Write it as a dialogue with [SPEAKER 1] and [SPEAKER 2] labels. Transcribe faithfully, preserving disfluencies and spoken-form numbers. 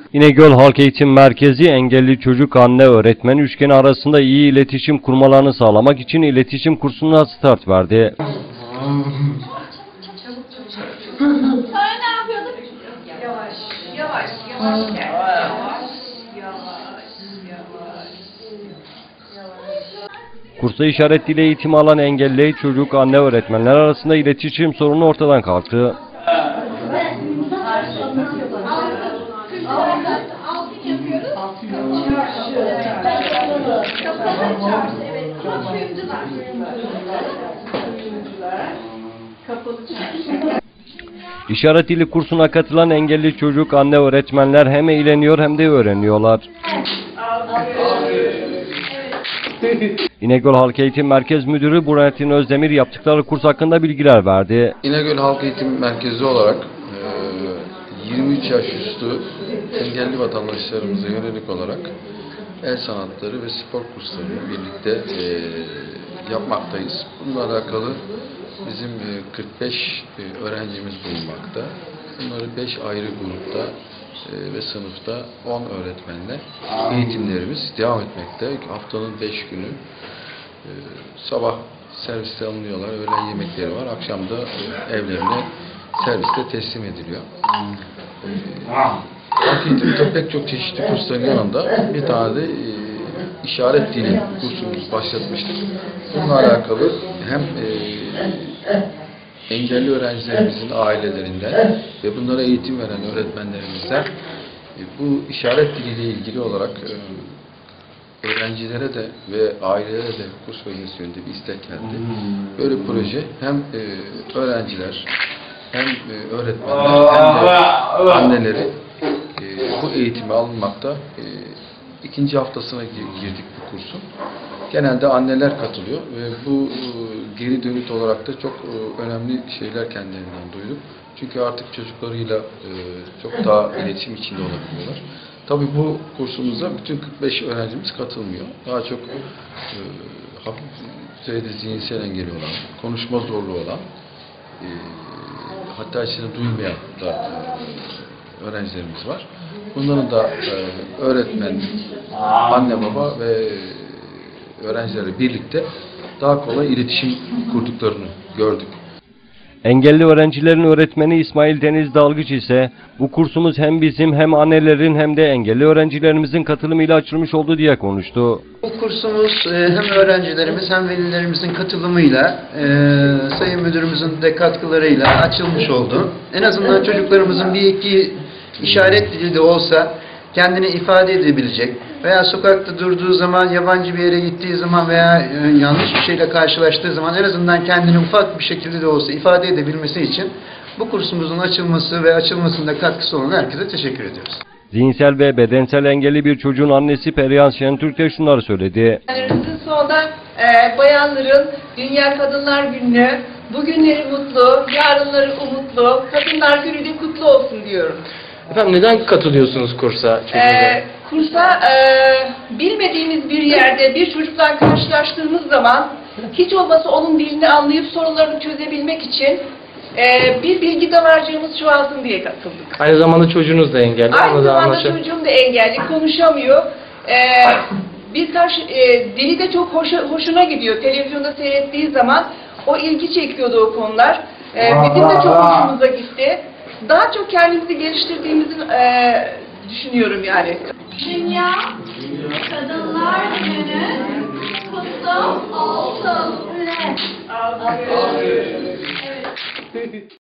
[SPEAKER 1] İnegöl Halk Eğitim Merkezi engelli çocuk anne öğretmen üçgeni arasında iyi iletişim kurmalarını sağlamak için iletişim kursuna start verdi.
[SPEAKER 2] Sonra ne yapıyorduk? Yavaş, yavaş, yavaş, yavaş, yavaş, yavaş, yavaş.
[SPEAKER 1] Kursta işaret dili eğitimi alan engelli çocuk anne öğretmenler arasında iletişim sorunu ortadan kalktı.
[SPEAKER 2] Altın yapıyoruz.
[SPEAKER 1] İşaret dili kursuna katılan engelli çocuk anne öğretmenler hem eğleniyor hem de öğreniyorlar. İnegöl Halk Eğitim Merkez Müdürü Burhanettin Özdemir yaptıkları kurs hakkında bilgiler verdi.
[SPEAKER 3] İnegöl Halk Eğitim Merkezi olarak yirmi üç yaş üstü engelli vatandaşlarımıza yönelik olarak el sanatları ve spor kurslarını birlikte yapmaktayız. Bununla alakalı bizim kırk beş öğrencimiz bulunmakta. Bunları beş ayrı grupta ve sınıfta on öğretmenle eğitimlerimiz devam etmekte. Haftanın beş günü sabah serviste alınıyorlar, öğlen yemekleri var, akşam da evlerine serviste teslim ediliyor. Halk eğitimde pek çok çeşitli kursların yanında bir tane de işaret dili kursumuz başlatmıştık. Bununla alakalı hem engelli öğrencilerimizin ailelerinden ve bunlara eğitim veren öğretmenlerimizden bu işaret diliyle ilgili olarak öğrencilere de ve ailelere de kurs verilmesi yönünde bir istek geldi. Böyle bir proje hem öğrenciler hem öğretmenler hem de anneleri bu eğitime alınmakta. İkinci haftasına girdik bu kursun. Genelde anneler katılıyor ve bu geri dönüt olarak da çok önemli şeyler kendilerinden duyduk. Çünkü artık çocuklarıyla çok daha iletişim içinde olabiliyorlar. Tabii bu kursumuza bütün kırk beş öğrencimiz katılmıyor. Daha çok e, hafif düzeyde zihinsel engeli olan, konuşma zorluğu olan, e, hatta içini duymayan da e, öğrencilerimiz var. Bunların da e, öğretmen, anne baba ve öğrencilerle birlikte daha kolay iletişim kurduklarını gördük.
[SPEAKER 1] Engelli öğrencilerin öğretmeni İsmail Deniz Dalgıç ise bu kursumuz hem bizim hem annelerin hem de engelli öğrencilerimizin katılımıyla açılmış oldu diye konuştu.
[SPEAKER 4] Bu kursumuz hem öğrencilerimiz hem velilerimizin katılımıyla, Sayın Müdürümüzün de katkılarıyla açılmış oldu. En azından çocuklarımızın bir iki işaret dili de olsa kendini ifade edebilecek veya sokakta durduğu zaman, yabancı bir yere gittiği zaman veya yanlış bir şeyle karşılaştığı zaman en azından kendini ufak bir şekilde de olsa ifade edebilmesi için bu kursumuzun açılması ve açılmasında katkısı olan herkese teşekkür ediyoruz.
[SPEAKER 1] Zihinsel ve bedensel engelli bir çocuğun annesi Perihan Şentürk de şunları söyledi.
[SPEAKER 2] Sonunda e, bayanların Dünya Kadınlar Günü, bugünleri mutlu, yarınları umutlu, Kadınlar Günü de kutlu olsun diyorum.
[SPEAKER 5] Efendim neden katılıyorsunuz kursa?
[SPEAKER 2] Ee, kursa e, bilmediğimiz bir yerde bir çocukla karşılaştığımız zaman hiç olmasa onun dilini anlayıp sorunlarını çözebilmek için e, bir bilgi dağarcığımız çoğalsın diye katıldık.
[SPEAKER 5] Aynı zamanda çocuğunuz da engelli.
[SPEAKER 2] Aynı zamanda çocuğum da engelli, konuşamıyor. E, birkaç e, dili de çok hoşa, hoşuna gidiyor. Televizyonda seyrettiği zaman o ilgi çekiyordu o konular. E, bizim de çok hoşumuza gitti. Daha çok kendimizi geliştirdiğimizi e, düşünüyorum yani.
[SPEAKER 6] Dünya Kadınlar Günü kutlu olsun. Evet.